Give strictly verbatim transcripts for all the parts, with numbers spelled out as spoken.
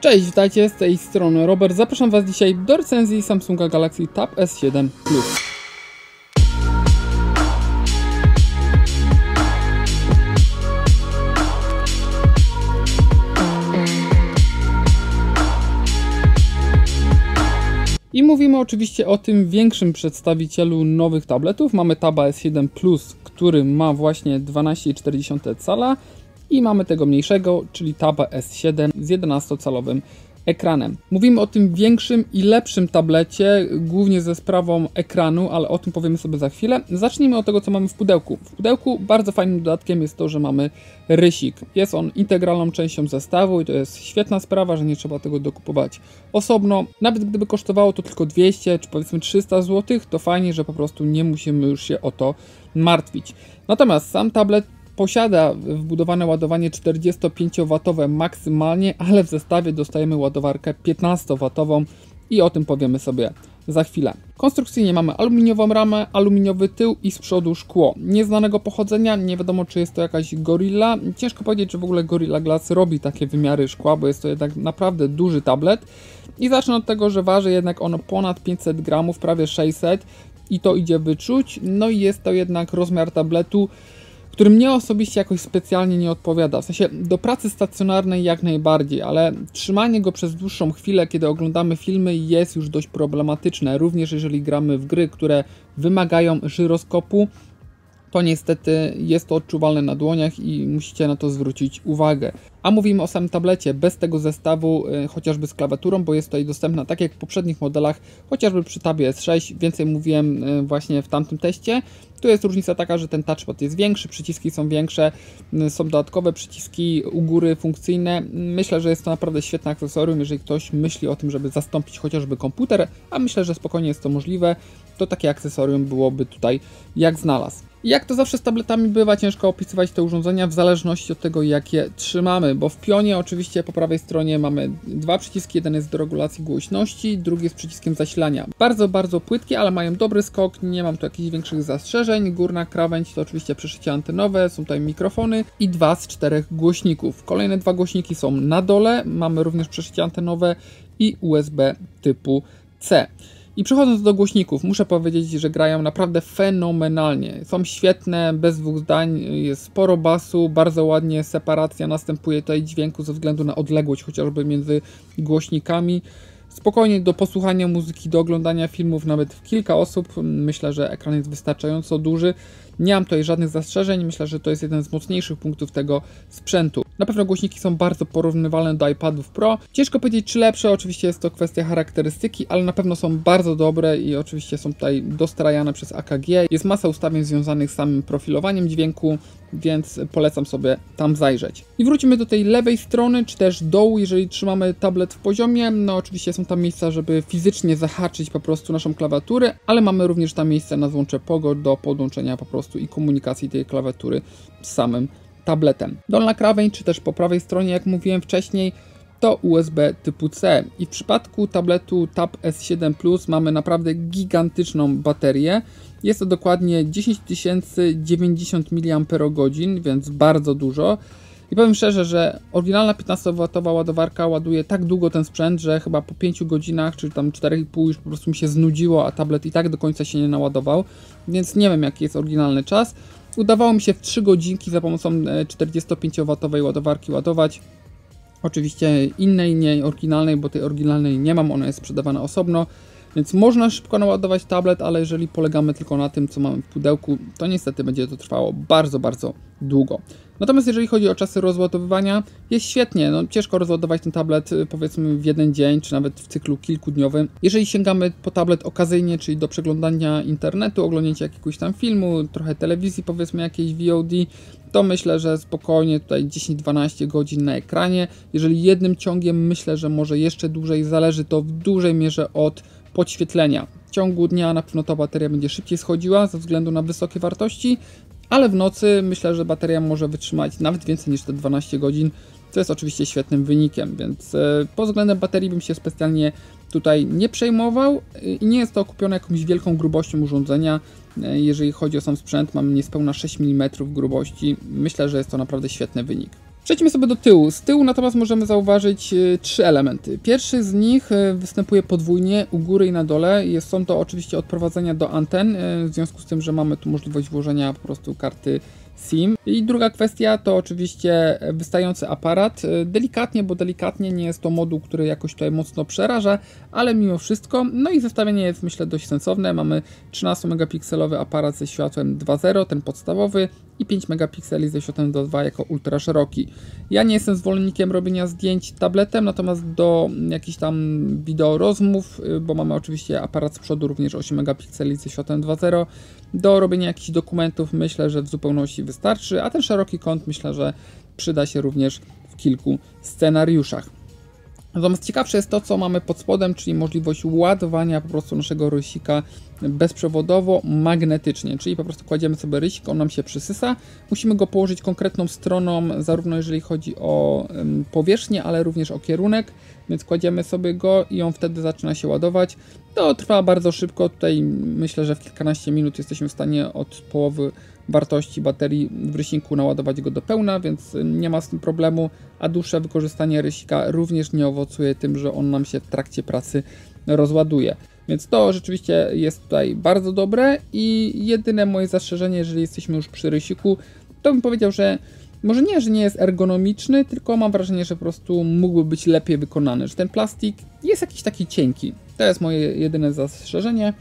Cześć, witajcie, z tej strony Robert. Zapraszam Was dzisiaj do recenzji Samsunga Galaxy Tab S siedem Plus. I mówimy oczywiście o tym większym przedstawicielu nowych tabletów. Mamy Taba S siedem Plus, który ma właśnie dwanaście i cztery dziesiąte cala. I mamy tego mniejszego, czyli Taba S siedem z jedenastocalowym ekranem. Mówimy o tym większym i lepszym tablecie, głównie ze sprawą ekranu, ale o tym powiemy sobie za chwilę. Zacznijmy od tego, co mamy w pudełku. W pudełku bardzo fajnym dodatkiem jest to, że mamy rysik. Jest on integralną częścią zestawu i to jest świetna sprawa, że nie trzeba tego dokupować osobno. Nawet gdyby kosztowało to tylko dwieście czy powiedzmy trzysta złotych, to fajnie, że po prostu nie musimy już się o to martwić. Natomiast sam tablet posiada wbudowane ładowanie czterdziestopięciowatowe maksymalnie, ale w zestawie dostajemy ładowarkę piętnastowatową i o tym powiemy sobie za chwilę. Konstrukcyjnie mamy aluminiową ramę, aluminiowy tył i z przodu szkło. Nieznanego pochodzenia, nie wiadomo czy jest to jakaś Gorilla. Ciężko powiedzieć, czy w ogóle Gorilla Glass robi takie wymiary szkła, bo jest to jednak naprawdę duży tablet. I zacznę od tego, że waży jednak ono ponad pięćset gramów, prawie sześćset i to idzie wyczuć. No i jest to jednak rozmiar tabletu, który mnie osobiście jakoś specjalnie nie odpowiada. W sensie do pracy stacjonarnej jak najbardziej, ale trzymanie go przez dłuższą chwilę, kiedy oglądamy filmy, jest już dość problematyczne. Również jeżeli gramy w gry, które wymagają żyroskopu, to niestety jest to odczuwalne na dłoniach i musicie na to zwrócić uwagę. A mówimy o samym tablecie, bez tego zestawu, y, chociażby z klawiaturą, bo jest tutaj dostępna tak jak w poprzednich modelach, chociażby przy Tabie S sześć, więcej mówiłem y, właśnie w tamtym teście. Tu jest różnica taka, że ten touchpad jest większy, przyciski są większe, y, są dodatkowe przyciski u góry funkcyjne. Myślę, że jest to naprawdę świetne akcesorium, jeżeli ktoś myśli o tym, żeby zastąpić chociażby komputer, a myślę, że spokojnie jest to możliwe, to takie akcesorium byłoby tutaj jak znalazł. Jak to zawsze z tabletami bywa, ciężko opisywać te urządzenia w zależności od tego, jak je trzymamy, bo w pionie oczywiście po prawej stronie mamy dwa przyciski, jeden jest do regulacji głośności, drugi jest przyciskiem zasilania. Bardzo, bardzo płytkie, ale mają dobry skok, nie mam tu jakichś większych zastrzeżeń. Górna krawędź to oczywiście przeszycie antenowe, są tutaj mikrofony i dwa z czterech głośników. Kolejne dwa głośniki są na dole, mamy również przeszycie antenowe i U S B typu C. I przechodząc do głośników, muszę powiedzieć, że grają naprawdę fenomenalnie. Są świetne, bez dwóch zdań, jest sporo basu, bardzo ładnie separacja następuje tutaj dźwięku ze względu na odległość chociażby między głośnikami. Spokojnie do posłuchania muzyki, do oglądania filmów, nawet w kilka osób. Myślę, że ekran jest wystarczająco duży. Nie mam tutaj żadnych zastrzeżeń, myślę, że to jest jeden z mocniejszych punktów tego sprzętu. Na pewno głośniki są bardzo porównywalne do iPadów Pro. Ciężko powiedzieć czy lepsze, oczywiście jest to kwestia charakterystyki, ale na pewno są bardzo dobre i oczywiście są tutaj dostrajane przez A K G. Jest masa ustawień związanych z samym profilowaniem dźwięku, więc polecam sobie tam zajrzeć. I wrócimy do tej lewej strony, czy też dołu, jeżeli trzymamy tablet w poziomie. No oczywiście są tam miejsca, żeby fizycznie zahaczyć po prostu naszą klawiaturę, ale mamy również tam miejsce na złącze Pogo do podłączenia po prostu i komunikacji tej klawiatury z samym tabletem. Dolna krawędź, czy też po prawej stronie, jak mówiłem wcześniej, to U S B typu C. I w przypadku tabletu Tab S siedem Plus mamy naprawdę gigantyczną baterię. Jest to dokładnie dziesięć tysięcy dziewięćdziesiąt miliamperogodzin, więc bardzo dużo. I powiem szczerze, że oryginalna piętnastowatowa ładowarka ładuje tak długo ten sprzęt, że chyba po pięciu godzinach, czy tam czterech i pół już po prostu mi się znudziło, a tablet i tak do końca się nie naładował, więc nie wiem jaki jest oryginalny czas. Udawało mi się w trzy godzinki za pomocą czterdziestopięciowatowej ładowarki ładować. Oczywiście innej, nie oryginalnej, bo tej oryginalnej nie mam, ona jest sprzedawana osobno. Więc można szybko naładować tablet, ale jeżeli polegamy tylko na tym, co mamy w pudełku, to niestety będzie to trwało bardzo, bardzo długo. Natomiast jeżeli chodzi o czasy rozładowywania, jest świetnie. No, ciężko rozładować ten tablet powiedzmy w jeden dzień, czy nawet w cyklu kilkudniowym. Jeżeli sięgamy po tablet okazyjnie, czyli do przeglądania internetu, oglądnięcia jakiegoś tam filmu, trochę telewizji, powiedzmy jakiejś V O D, to myślę, że spokojnie tutaj dziesięć do dwunastu godzin na ekranie. Jeżeli jednym ciągiem, myślę, że może jeszcze dłużej, zależy to w dużej mierze od podświetlenia. W ciągu dnia na pewno ta bateria będzie szybciej schodziła ze względu na wysokie wartości, ale w nocy myślę, że bateria może wytrzymać nawet więcej niż te dwanaście godzin, co jest oczywiście świetnym wynikiem, więc pod względem baterii bym się specjalnie tutaj nie przejmował i nie jest to okupione jakąś wielką grubością urządzenia. Jeżeli chodzi o sam sprzęt, mamy niespełna sześć milimetrów grubości. Myślę, że jest to naprawdę świetny wynik. Przejdźmy sobie do tyłu. Z tyłu natomiast możemy zauważyć y, trzy elementy. Pierwszy z nich y, występuje podwójnie u góry i na dole. Jest, są to oczywiście odprowadzenia do anten, y, w związku z tym, że mamy tu możliwość włożenia po prostu karty SIM. I druga kwestia to oczywiście wystający aparat. Delikatnie, bo delikatnie nie jest to moduł, który jakoś tutaj mocno przeraża, ale mimo wszystko. No i zestawienie jest, myślę, dość sensowne. Mamy trzynastomegapiksalowy aparat ze światłem dwa zero, ten podstawowy, i pięć megapikseli ze światłem dwa dwa jako ultra szeroki. Ja nie jestem zwolennikiem robienia zdjęć tabletem, natomiast do jakichś tam wideo rozmów, bo mamy oczywiście aparat z przodu również osiem megapikseli ze światłem dwa zero, do robienia jakichś dokumentów myślę, że w zupełności wystarczy, a ten szeroki kąt myślę, że przyda się również w kilku scenariuszach. Natomiast ciekawsze jest to, co mamy pod spodem, czyli możliwość ładowania po prostu naszego rysika bezprzewodowo, magnetycznie, czyli po prostu kładziemy sobie rysik, on nam się przysysa, musimy go położyć konkretną stroną, zarówno jeżeli chodzi o powierzchnię, ale również o kierunek, więc kładziemy sobie go i on wtedy zaczyna się ładować. To trwa bardzo szybko, tutaj myślę, że w kilkanaście minut jesteśmy w stanie od połowy wartości baterii w rysinku naładować go do pełna, więc nie ma z tym problemu, a dłuższe wykorzystanie rysika również nie owocuje tym, że on nam się w trakcie pracy rozładuje. Więc to rzeczywiście jest tutaj bardzo dobre i jedyne moje zastrzeżenie, jeżeli jesteśmy już przy rysiku, to bym powiedział, że może nie, że nie jest ergonomiczny, tylko mam wrażenie, że po prostu mógłby być lepiej wykonany, że ten plastik jest jakiś taki cienki. To jest moje jedyne zastrzeżenie.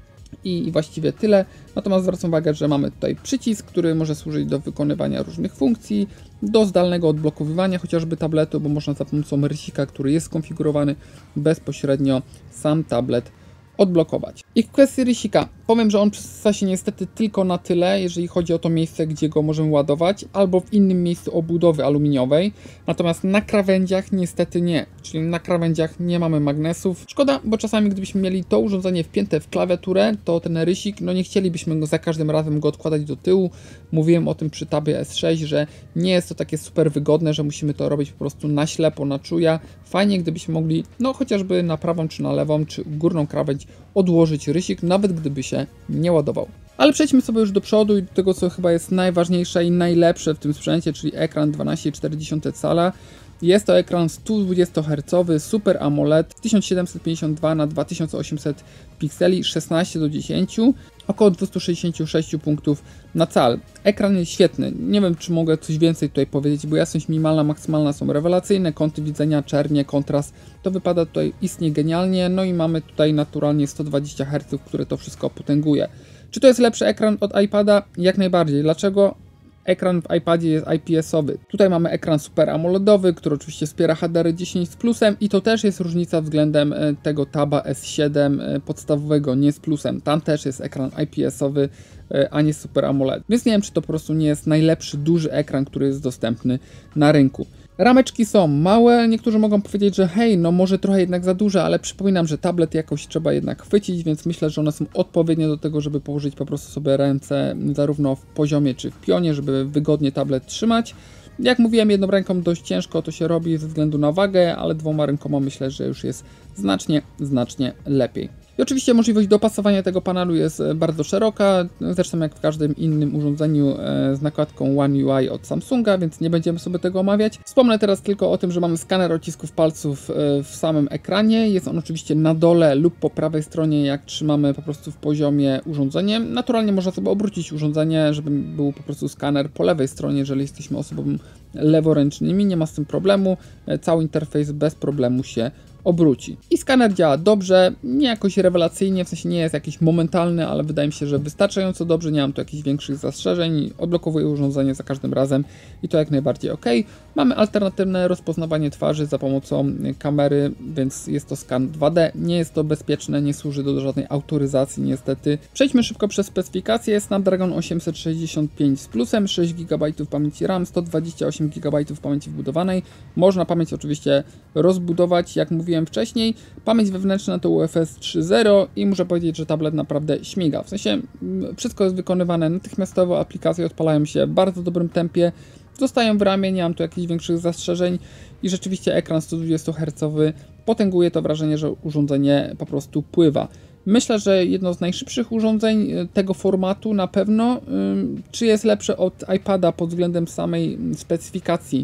I właściwie tyle. Natomiast zwracam uwagę, że mamy tutaj przycisk, który może służyć do wykonywania różnych funkcji, do zdalnego odblokowywania chociażby tabletu, bo można za pomocą rysika, który jest skonfigurowany, bezpośrednio sam tablet odblokować. I w kwestii rysika powiem, że on przysysa się niestety tylko na tyle, jeżeli chodzi o to miejsce, gdzie go możemy ładować, albo w innym miejscu obudowy aluminiowej. Natomiast na krawędziach niestety nie, czyli na krawędziach nie mamy magnesów. Szkoda, bo czasami gdybyśmy mieli to urządzenie wpięte w klawiaturę, to ten rysik, no nie chcielibyśmy go za każdym razem go odkładać do tyłu. Mówiłem o tym przy tabie S sześć, że nie jest to takie super wygodne, że musimy to robić po prostu na ślepo, na czuja. Fajnie, gdybyśmy mogli, no chociażby na prawą czy na lewą, czy górną krawędź odłożyć rysik, nawet gdyby się nie ładował. Ale przejdźmy sobie już do przodu i do tego, co chyba jest najważniejsze i najlepsze w tym sprzęcie, czyli ekran dwanaście i cztery dziesiąte cala. Jest to ekran sto dwadzieścia herców Super AMOLED tysiąc siedemset pięćdziesiąt dwa na dwa tysiące osiemset pikseli, szesnaście do dziesięciu, około dwieście sześćdziesiąt sześć punktów na cal. Ekran jest świetny, nie wiem, czy mogę coś więcej tutaj powiedzieć, bo jasność minimalna, maksymalna są rewelacyjne, kąty widzenia, czernie, kontrast, to wypada tutaj istnie genialnie, no i mamy tutaj naturalnie sto dwadzieścia herców, które to wszystko potęguje. Czy to jest lepszy ekran od iPada? Jak najbardziej. Dlaczego? Ekran w iPadzie jest I P S-owy. Tutaj mamy ekran Super AMOLEDowy, który oczywiście wspiera H D R dziesięć z plusem i to też jest różnica względem tego Taba S siedem podstawowego, nie z plusem. Tam też jest ekran I P S-owy, a nie Super AMOLED. Więc nie wiem, czy to po prostu nie jest najlepszy duży ekran, który jest dostępny na rynku. Rameczki są małe, niektórzy mogą powiedzieć, że hej, no może trochę jednak za duże, ale przypominam, że tablet jakoś trzeba jednak chwycić, więc myślę, że one są odpowiednie do tego, żeby położyć po prostu sobie ręce zarówno w poziomie czy w pionie, żeby wygodnie tablet trzymać. Jak mówiłem, jedną ręką dość ciężko to się robi ze względu na wagę, ale dwoma rękoma myślę, że już jest znacznie, znacznie lepiej. I oczywiście możliwość dopasowania tego panelu jest bardzo szeroka, zresztą jak w każdym innym urządzeniu z nakładką One U I od Samsunga, więc nie będziemy sobie tego omawiać. Wspomnę teraz tylko o tym, że mamy skaner odcisków palców w samym ekranie. Jest on oczywiście na dole lub po prawej stronie, jak trzymamy po prostu w poziomie urządzenie. Naturalnie można sobie obrócić urządzenie, żeby był po prostu skaner po lewej stronie, jeżeli jesteśmy osobami leworęcznymi, nie ma z tym problemu. Cały interfejs bez problemu się obróci. I skaner działa dobrze, nie jakoś rewelacyjnie, w sensie nie jest jakiś momentalny, ale wydaje mi się, że wystarczająco dobrze, nie mam tu jakichś większych zastrzeżeń, odblokowuję urządzenie za każdym razem i to jak najbardziej ok. Mamy alternatywne rozpoznawanie twarzy za pomocą kamery, więc jest to skan dwa D, nie jest to bezpieczne, nie służy do żadnej autoryzacji niestety. Przejdźmy szybko przez specyfikację. Snapdragon osiemset sześćdziesiąt pięć z plusem, sześć gigabajtów pamięci RAM, sto dwadzieścia osiem gigabajtów pamięci wbudowanej. Można pamięć oczywiście rozbudować, jak mówiłem wcześniej. Pamięć wewnętrzna to U F S trzy zero i muszę powiedzieć, że tablet naprawdę śmiga. W sensie wszystko jest wykonywane natychmiastowo, aplikacje odpalają się w bardzo dobrym tempie, zostają w ramie, nie mam tu jakichś większych zastrzeżeń i rzeczywiście ekran sto dwadzieścia herców potęguje to wrażenie, że urządzenie po prostu pływa. Myślę, że jedno z najszybszych urządzeń tego formatu na pewno. Czy jest lepsze od iPada pod względem samej specyfikacji?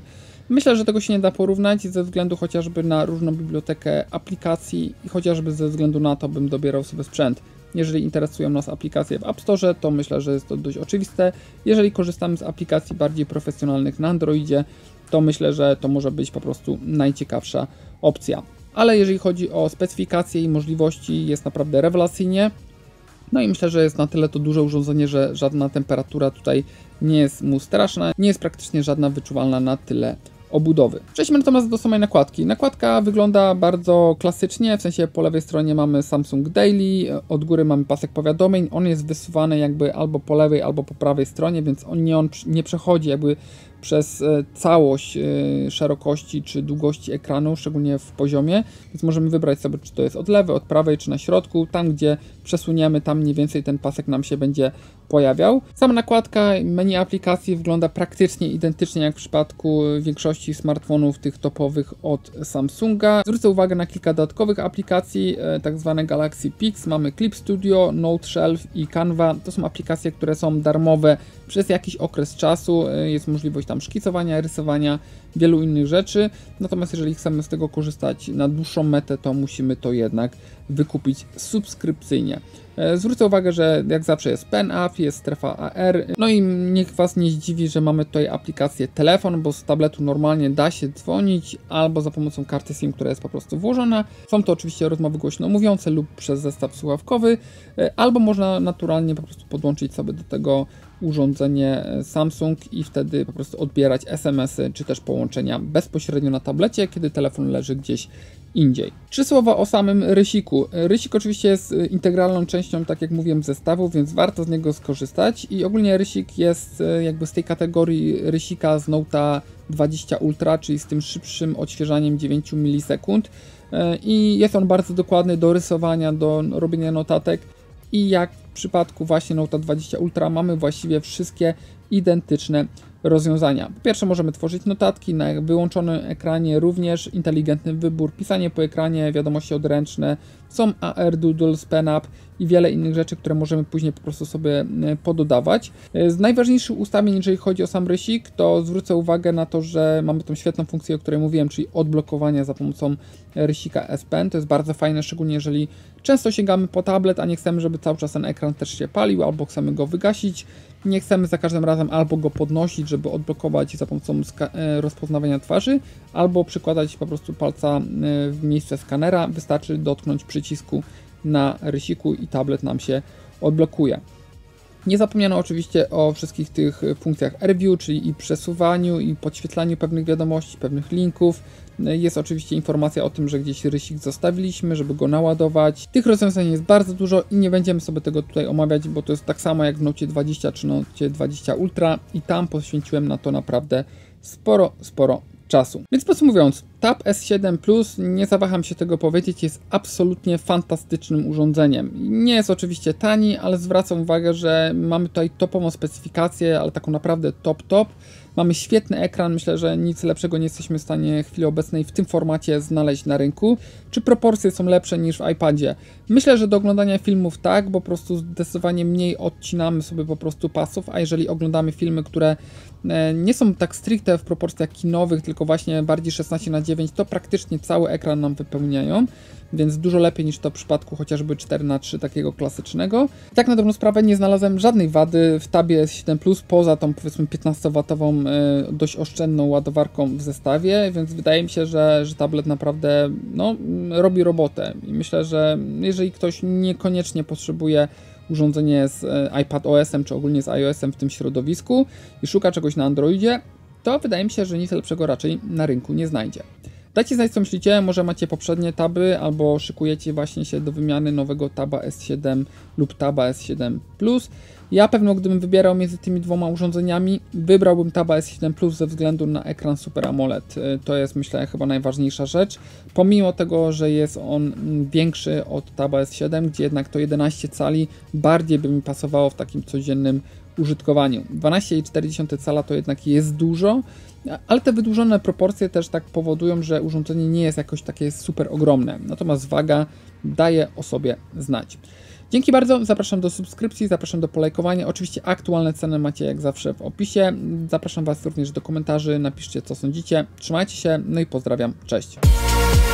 Myślę, że tego się nie da porównać ze względu chociażby na różną bibliotekę aplikacji i chociażby ze względu na to, bym dobierał sobie sprzęt. Jeżeli interesują nas aplikacje w App Store, to myślę, że jest to dość oczywiste. Jeżeli korzystamy z aplikacji bardziej profesjonalnych na Androidzie, to myślę, że to może być po prostu najciekawsza opcja. Ale jeżeli chodzi o specyfikacje i możliwości, jest naprawdę rewelacyjnie. No i myślę, że jest na tyle to duże urządzenie, że żadna temperatura tutaj nie jest mu straszna, nie jest praktycznie żadna wyczuwalna na tyle obudowy. Przejdźmy natomiast do samej nakładki. Nakładka wygląda bardzo klasycznie, w sensie po lewej stronie mamy Samsung Daily, od góry mamy pasek powiadomień, on jest wysuwany jakby albo po lewej, albo po prawej stronie, więc on nie, on nie przechodzi jakby przez całość szerokości czy długości ekranu, szczególnie w poziomie, więc możemy wybrać sobie, czy to jest od lewej, od prawej, czy na środku. Tam, gdzie przesuniemy, tam mniej więcej ten pasek nam się będzie pojawiał. Sama nakładka menu aplikacji wygląda praktycznie identycznie jak w przypadku większości smartfonów tych topowych od Samsunga. Zwrócę uwagę na kilka dodatkowych aplikacji, tak zwane Galaxy Pix. Mamy Clip Studio, Note Shelf i Canva. To są aplikacje, które są darmowe przez jakiś okres czasu. Jest możliwość tam szkicowania, rysowania, wielu innych rzeczy. Natomiast jeżeli chcemy z tego korzystać na dłuższą metę, to musimy to jednak wykupić subskrypcyjnie. Zwrócę uwagę, że jak zawsze jest Pen App, jest strefa A R. No i niech Was nie zdziwi, że mamy tutaj aplikację telefon, bo z tabletu normalnie da się dzwonić albo za pomocą karty SIM, która jest po prostu włożona. Są to oczywiście rozmowy głośno mówiące lub przez zestaw słuchawkowy, albo można naturalnie po prostu podłączyć sobie do tego urządzenie Samsung i wtedy po prostu odbierać es em esy czy też połączenia bezpośrednio na tablecie, kiedy telefon leży gdzieś indziej. Trzy słowa o samym rysiku. Rysik oczywiście jest integralną częścią, tak jak mówiłem, zestawu, więc warto z niego skorzystać i ogólnie rysik jest jakby z tej kategorii rysika z Note'a dwadzieścia Ultra, czyli z tym szybszym odświeżaniem dziewięć milisekund i jest on bardzo dokładny do rysowania, do robienia notatek i jak w przypadku właśnie Note'a dwadzieścia Ultra mamy właściwie wszystkie identyczne rozwiązania. Po pierwsze możemy tworzyć notatki, na wyłączonym ekranie również inteligentny wybór, pisanie po ekranie, wiadomości odręczne, są A R, Doodles, Pen App i wiele innych rzeczy, które możemy później po prostu sobie pododawać. Z najważniejszych ustawień, jeżeli chodzi o sam rysik, to zwrócę uwagę na to, że mamy tą świetną funkcję, o której mówiłem, czyli odblokowania za pomocą rysika S Pen. To jest bardzo fajne, szczególnie jeżeli często sięgamy po tablet, a nie chcemy, żeby cały czas ten ekran też się palił, albo chcemy go wygasić. Nie chcemy za każdym razem albo go podnosić, żeby odblokować za pomocą rozpoznawania twarzy, albo przykładać po prostu palca w miejsce skanera. Wystarczy dotknąć przycisku na rysiku i tablet nam się odblokuje. Nie zapomniano oczywiście o wszystkich tych funkcjach AirView, czyli i przesuwaniu, i podświetlaniu pewnych wiadomości, pewnych linków. Jest oczywiście informacja o tym, że gdzieś rysik zostawiliśmy, żeby go naładować. Tych rozwiązań jest bardzo dużo i nie będziemy sobie tego tutaj omawiać, bo to jest tak samo jak w Note dwadzieścia czy Note dwadzieścia Ultra i tam poświęciłem na to naprawdę sporo, sporo czasu. Więc podsumowując, Tab S siedem Plus, nie zawaham się tego powiedzieć, jest absolutnie fantastycznym urządzeniem. Nie jest oczywiście tani, ale zwracam uwagę, że mamy tutaj topową specyfikację, ale taką naprawdę top top. Mamy świetny ekran, myślę, że nic lepszego nie jesteśmy w stanie w chwili obecnej w tym formacie znaleźć na rynku. Czy proporcje są lepsze niż w iPadzie? Myślę, że do oglądania filmów tak, bo po prostu zdecydowanie mniej odcinamy sobie po prostu pasów, a jeżeli oglądamy filmy, które nie są tak stricte w proporcjach kinowych, tylko właśnie bardziej szesnaście na dziewięć, to praktycznie cały ekran nam wypełniają, więc dużo lepiej niż to w przypadku chociażby cztery na trzy takiego klasycznego. I tak na dobrą sprawę nie znalazłem żadnej wady w Tabie S siedem Plus poza tą powiedzmy piętnastowatową dość oszczędną ładowarką w zestawie, więc wydaje mi się, że, że tablet naprawdę no, robi robotę i myślę, że jeżeli ktoś niekoniecznie potrzebuje urządzenie z iPadOS-em czy ogólnie z iOS-em w tym środowisku i szuka czegoś na Androidzie, to wydaje mi się, że nic lepszego raczej na rynku nie znajdzie. Dajcie znać, co myślicie, może macie poprzednie taby albo szykujecie właśnie się do wymiany nowego Taba S siedem lub Taba S siedem Plus. Ja pewno, gdybym wybierał między tymi dwoma urządzeniami, wybrałbym Taba S siedem Plus ze względu na ekran Super AMOLED. To jest, myślę, chyba najważniejsza rzecz. Pomimo tego, że jest on większy od Taba S siedem, gdzie jednak to jedenaście cali bardziej by mi pasowało w takim codziennym użytkowaniu. dwanaście i cztery dziesiąte cala to jednak jest dużo, ale te wydłużone proporcje też tak powodują, że urządzenie nie jest jakoś takie super ogromne, natomiast waga daje o sobie znać. Dzięki bardzo, zapraszam do subskrypcji, zapraszam do polajkowania. Oczywiście aktualne ceny macie jak zawsze w opisie. Zapraszam Was również do komentarzy, napiszcie co sądzicie. Trzymajcie się, no i pozdrawiam, cześć.